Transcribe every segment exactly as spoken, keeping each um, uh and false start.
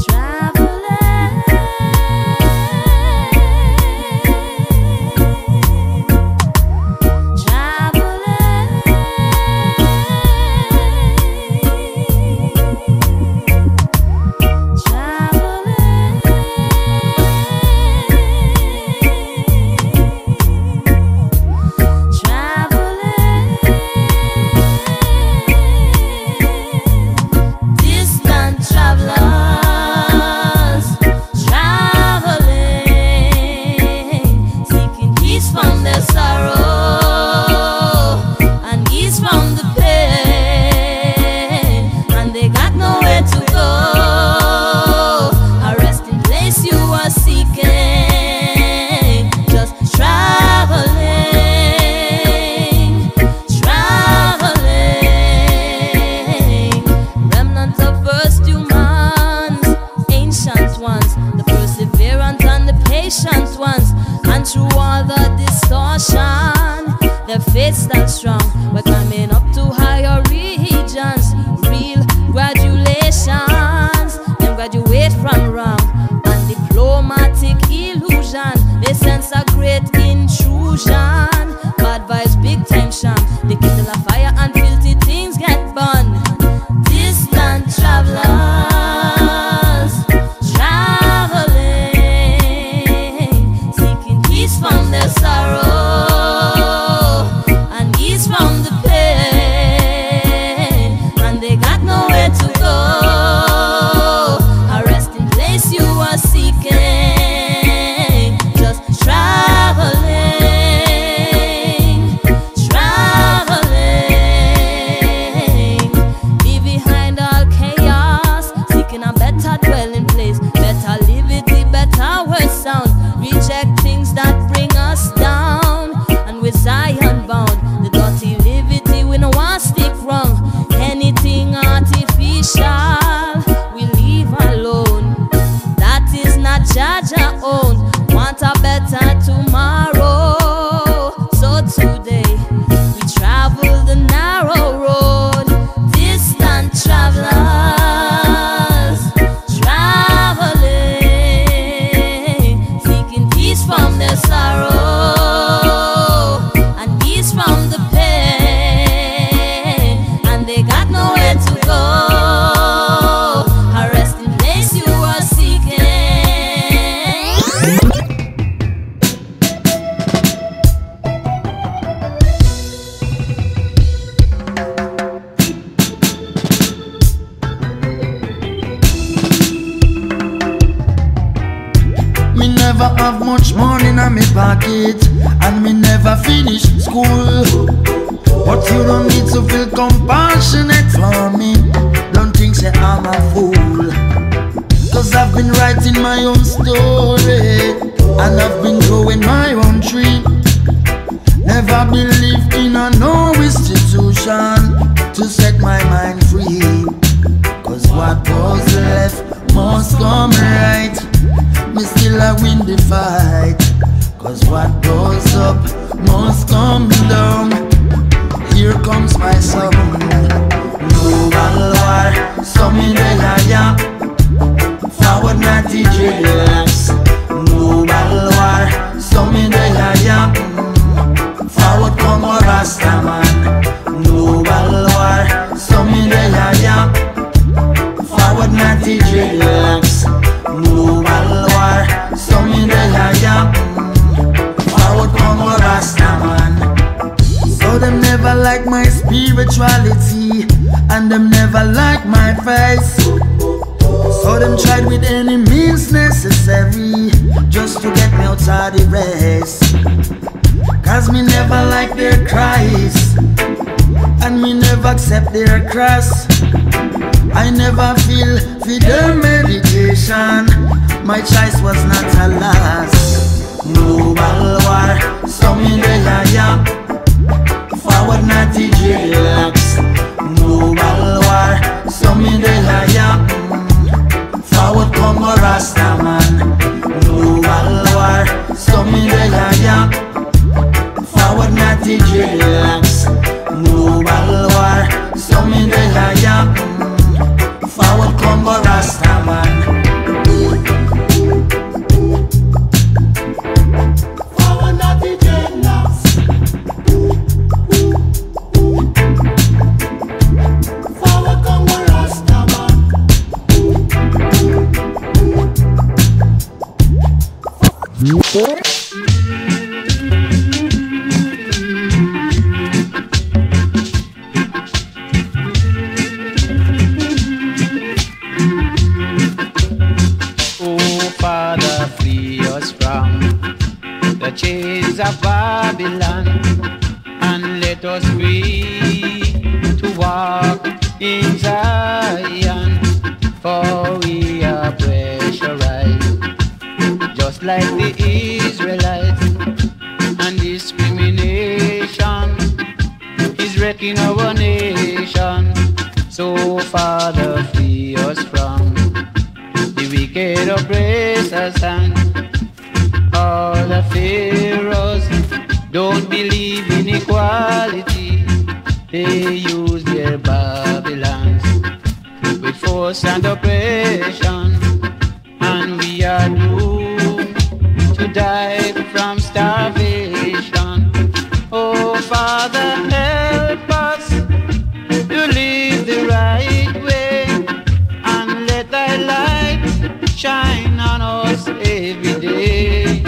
Forward come go Rastaman. Chains of Babylon, and let us free to walk in Zion, for we are pressurized, just like the Israelites, and discrimination is wrecking our nation. So Father, free us from the wicked oppressors and all the pharaohs don't believe in equality. They use their Babylons with force and oppression, and we are doomed to die from starvation. Oh Father, help us to live the right way, and let thy light shine on us every day.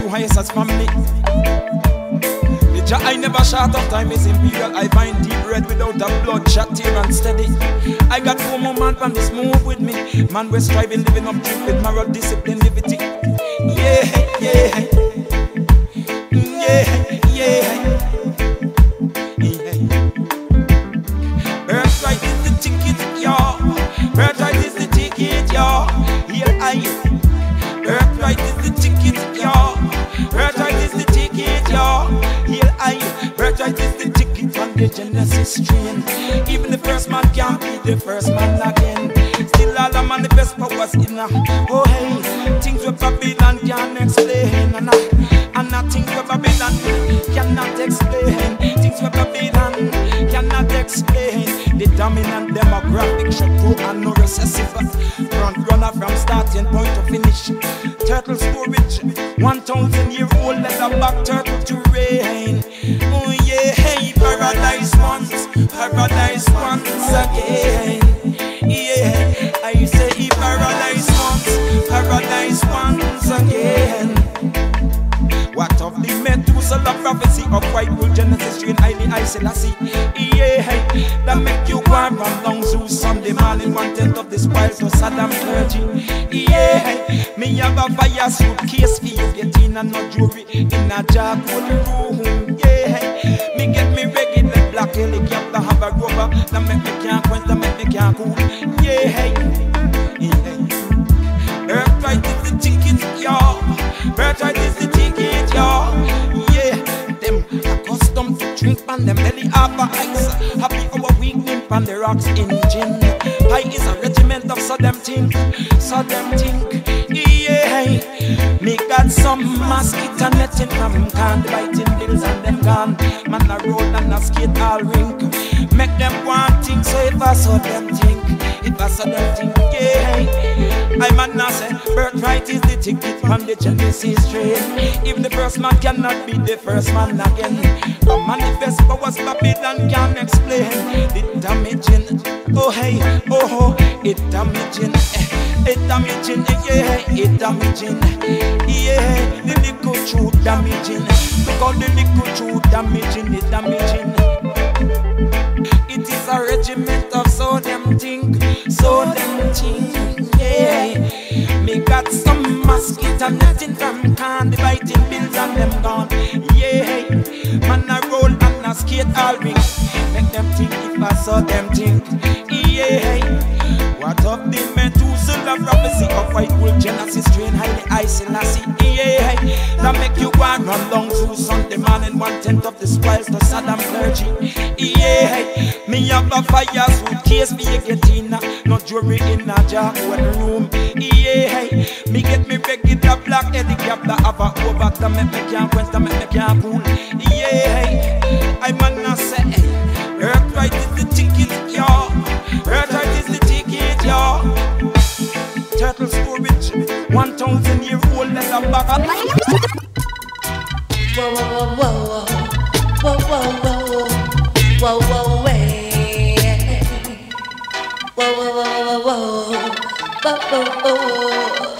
highest as family. The Jah I never short of time is imperial. I find deep red without a bloodshot tear and steady. I got four more man from this move with me. Man we're striving, living up drink with moral discipline, liberty. Yeah, yeah, yeah, yeah. Birthright is the ticket, y'all. Birthright is the ticket, y'all. Here I am. Birthright is the ticket, y'all. Birthright is the ticket, y'all. Here I am. Birthright is the ticket from the Genesis strain. Even the first man can't be the first man again. Still all the manifest powers in a. Oh hey, things with Babylon can't explain. And I, and I things with Babylon cannot explain. Things with Babylon cannot explain. The dominant demographic should grow and no recessive. Front runner from starting point to finish. Turtle storage, one thousand year old leather back turtle to rain. Oh yeah, hey, paradise once, paradise once again. Yeah, I say paradise once, paradise once again. What of the Methuselah prophecy of white wool Genesis strain highly I Selassie. Yeah, that make you go and run down Zeus Sunday morning, one tenth of this wild to Saddam clergy. Yeah, me have a fire suitcase for you get in and no jury in a charcoal room. Yeah, me get me regular black helicopter have a rover that make me can't quench, that make me can't cool. Yeah, yeah. Birthright is the ticket, y'all. Birthright is the ticket, y'all. Yeah, them accustomed to drink pan them belly half a ice. Happy our weak nymph on the rocks engine. Pie is a regiment of so them think, so them think. Yeah, me got some mosquito netting from can biting bills and them gone. Man a roll and a skate all rink. Make them want things so if I saw them think, if I saw them think, yeah. I man now say birthright is the ticket from the Genesis strain. If the first man cannot be the first man again, the manifest powers Babylon can't explain. The damaging, oh hey, oh ho, it damaging, it damaging, yeah, it damaging, yeah, the little truth damaging. Look how the little truth damaging, it damaging. It is a regiment of so them think, so them think, yeah. Me got some mosquito netting from candy biting bills and them gone, yeah. Man a roll and a skate all ring. Make them think if I saw them think, yeah. What of the Methuselah prophecy of white wool Genesis strain highly I Selassie, yeah. That make you go and run long through Sunday morning, one tenth of the spoils to Saddam clergy, yeah. Me have a fire suitcase for you get in, no jury in a jargon room, yeah. Me get me regular black helicopter have a over to make me can't quench, to make me can't cool, yeah. I man not say, birthright is the ticket, y'all. Birthright is the ticket, y'all. Turtle storage, one thousand year old leather bag. Whoa, whoa, whoa, whoa, whoa, whoa, whoa, whoa, way. Whoa, whoa, whoa, whoa, whoa, whoa, whoa.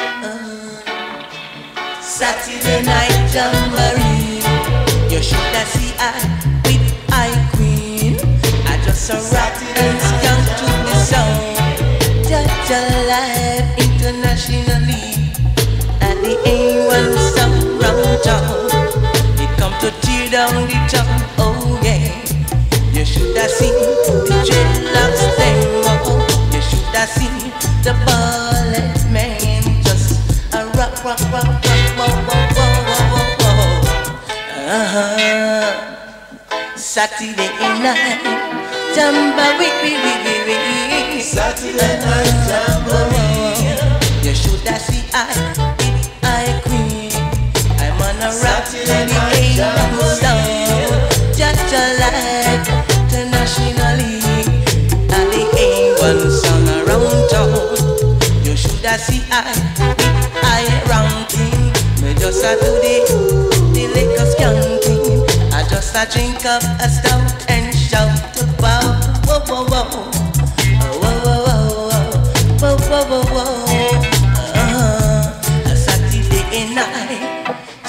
Saturday night jamboree, you should have seen I with I Queen. I just a rock and skunk to the song. Judge alive internationally at the A one stop round town. It come to tear down the town, oh yeah. You should have seen the dreadlocks them, oh. You should have seen the ballad man just a rock, rock, rock, rock, whoa, whoa, whoa, whoa, whoa. Uh-huh. Saturday night, jamboree, wee, wee, wee, wee. Saturday night, jamboree. You should have seen I, it, I Queen. I'm on a rock to the A sound. Just alive internationally. And the A one song around town. You should have seen I, it, I ranking. Me just a do the, the liquor skanking. I just a drink up a stout and shout about whoa whoa whoa, whoa whoa whoa, whoa whoa whoa whoa. Uh-huh. A Saturday night,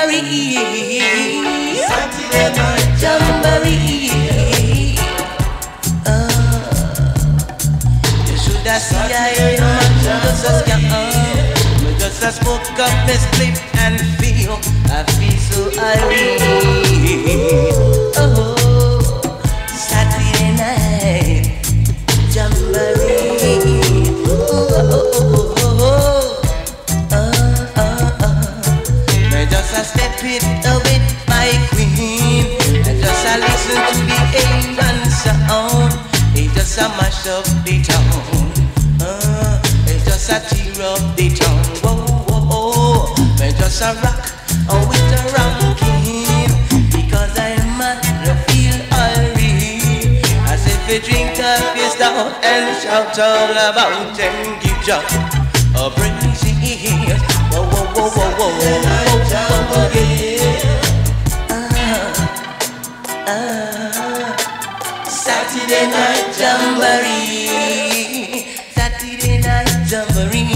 jamboree. Saturday night jamboree. That C I A man just a scam. Me just a smoke up me split and feel I feel so irate. Oh, Saturday night jamboree. Oh, oh, oh, oh, oh, oh, oh, oh. Me just a step it with my queen. I just a listen to the alien sound. It just a mash up the town. Uh, it's just a tear up the tongue. Whoa, whoa, whoa. It's just a rock oh, with a ranking. Because I'm mad, I feel irate. As if we drink a face down and shout all about and give joy a praise. Whoa, whoa, whoa, whoa, whoa, whoa, whoa, yeah. uh, uh, Saturday night jamboree. Saturday night jamboree.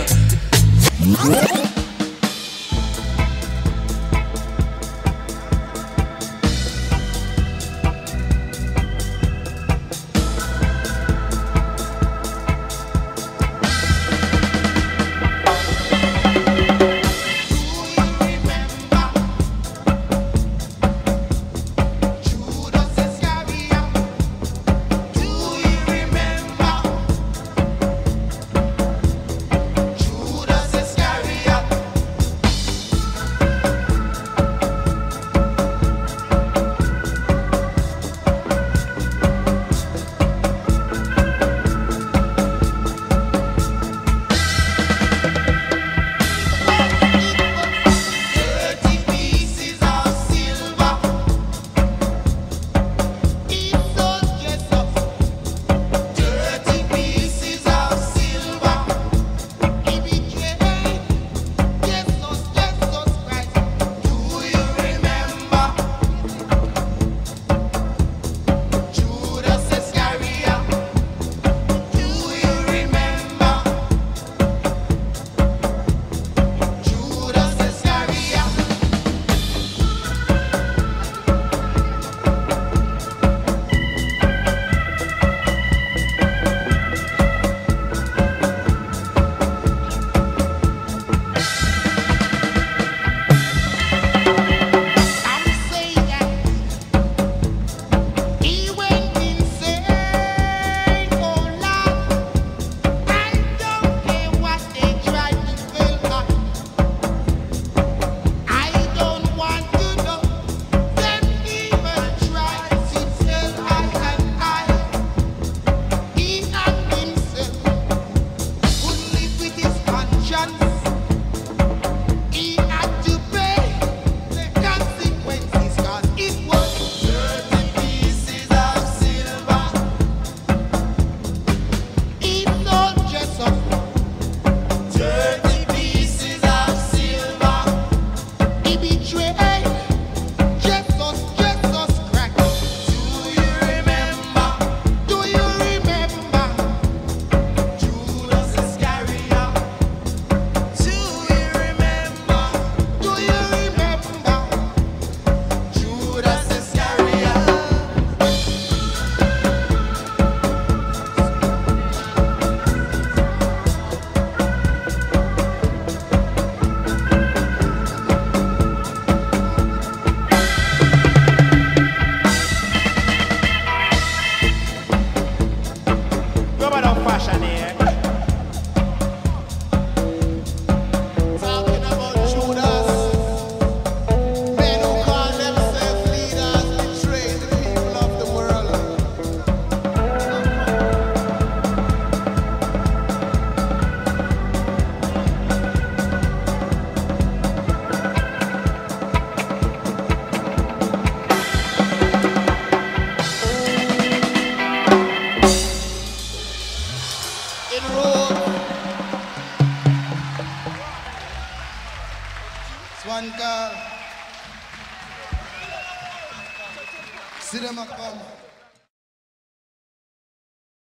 One girl. See them a come.